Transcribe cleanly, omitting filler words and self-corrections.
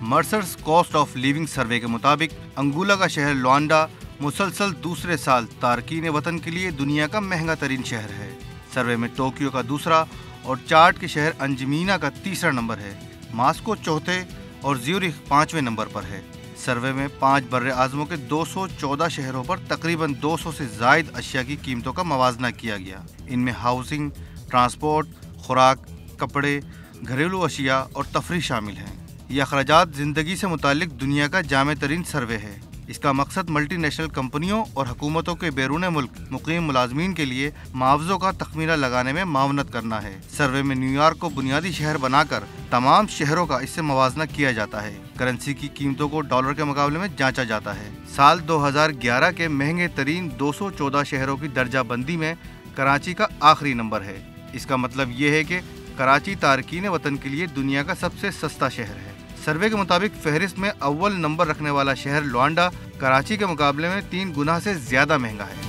मर्सर्स cost of living survey के मुताबिक Angola का शहर लुआंडा मुसलसल दूसरे साल तारकीन वतन के लिए दुनिया का महंगा तरीन शहर है। सर्वे में टोक्यो का दूसरा और चार्ट के शहर अंजमीना का तीसरा नंबर है। मास्को चौथे और ज्यूरिख 5वें नंबर पर है। सर्वे में 5 बर्रे आज़मों के 214 शहरों पर तकरीबन 200 से ज़ायद अशिया की कीमतों का मवाजना किया गया। इनमें हाउसिंग, ट्रांसपोर्ट, खुराक, कपड़े, घरेलू अशिया और तफरीह शामिल हैं। ये अखराजात ज़िंदगी से मुताल्लिक दुनिया का जामे तरीन सर्वे है। इसका मकसद मल्टीनेशनल कंपनियों और हुकूमतों के बैरून मुल्क मुकीम मुलाजमीन के लिए मुआवज़ों का तखमीना लगाने में मावनत करना है। सर्वे में न्यूयॉर्क को बुनियादी शहर बनाकर तमाम शहरों का इससे मवाजना किया जाता है। करेंसी की कीमतों को डॉलर के मुकाबले में जांचा जाता है। साल 2011 के महंगे तरीन 214 शहरों की दर्जा बंदी में कराची का आखिरी नंबर है। इसका मतलब ये है कि कराची तारकीन वतन के लिए दुनिया का सबसे सस्ता शहर है। सर्वे के मुताबिक फहरिस्त में अव्वल नंबर रखने वाला शहर लुआंडा कराची के मुकाबले में 3 गुना से ज्यादा महंगा है।